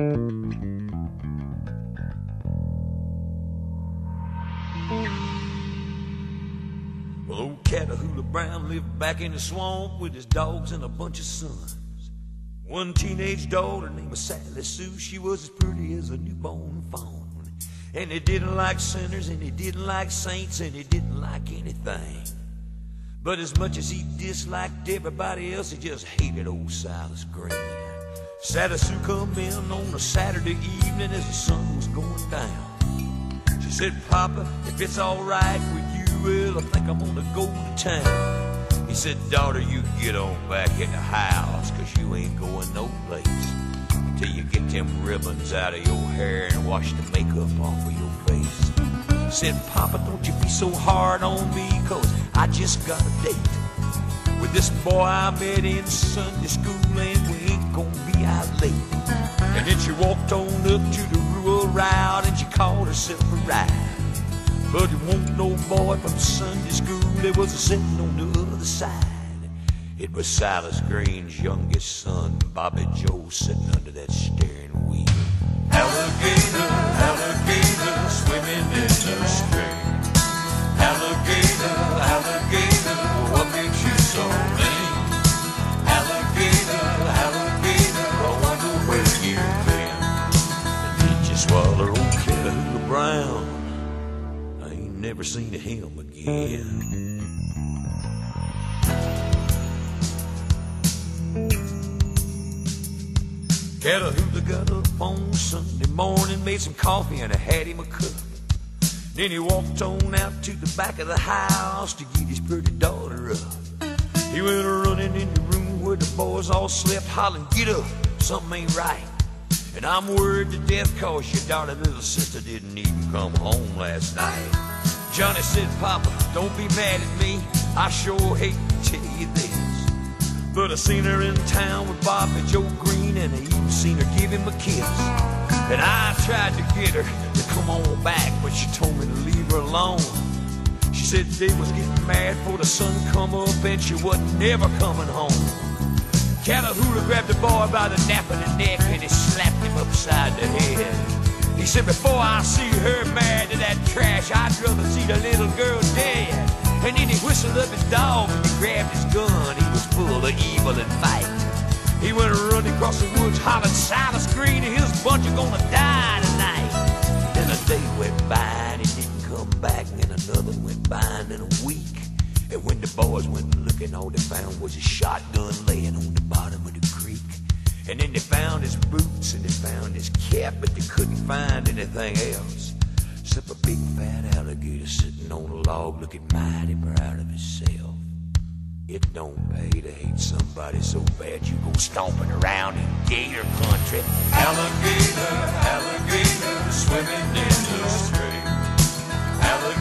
Well, old Catahoula Brown lived back in the swamp with his dogs and a bunch of sons. One teenage daughter named Sally Sue, she was as pretty as a newborn fawn. And he didn't like sinners, and he didn't like saints, and he didn't like anything. But as much as he disliked everybody else, he just hated old Silas Green. Sally Sue come in on a Saturday evening as the sun was going down. She said, "Papa, if it's all right with you, well, I think I'm gonna go to town." He said, "Daughter, you get on back in the house, 'cause you ain't going no place till you get them ribbons out of your hair and wash the makeup off of your face." He said, "Papa, don't you be so hard on me, 'cause I just got a date with this boy I met in Sunday school, and we ain't gonna be out late." And then she walked on up to the rural route and she called herself a ride. But it wasn't no boy from Sunday school, it was a sitting on the other side. It was Silas Green's youngest son, Bobby Joe, sitting under that steering wheel. Alligator, alligator, swimming in the stream. Alligator, alligator, what makes you so mean? Alligator, alligator, I wonder where you've been. And did you swallow old Catahoula Brown? I ain't never seen him again. Catahoula got up on Sunday morning, made some coffee and I had him a cup. Then he walked on out to the back of the house to get his pretty daughter up. He went running in the room where the boys all slept, hollering, "Get up, something ain't right. And I'm worried to death 'cause your daughter, little sister, didn't even come home last night." Johnny said, "Papa, don't be mad at me, I sure hate to tell you this, but I seen her in town with Bobby Joe Green, and I even seen her give him a kiss. And I tried to get her to come on back, but she told me to leave her alone. She said they was getting mad before the sun come up, and she wasn't never coming home." Catahoula grabbed the boy by the nape of the neck and he slapped him upside the head. He said, "Before I see her married to that trash, I'd rather see the little girl dead." And then he whistled up his dog and he grabbed his gun. He was full of evil and fight. He went running across the woods, hollering, "Silas Green and his bunch are gonna die tonight." Then a day went by and he didn't come back, and then another went by, and then a week. And when the boys went looking, all they found was his shotgun laying on the bottom of the creek. And then they found his boots and they found his cap, but they couldn't find anything else except a big fat alligator sitting on a log looking mighty proud of himself. It don't pay to hate somebody so bad you go stomping around in gator country. Alligator, alligator, swimming in the stream. Alligator,